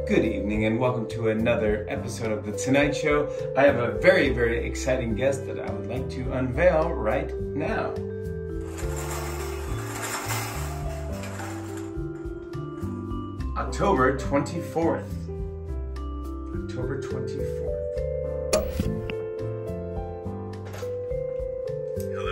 Good evening and welcome to another episode of The Tonight Show. I have a very, very exciting guest that I would like to unveil right now. October 24th. October 24th.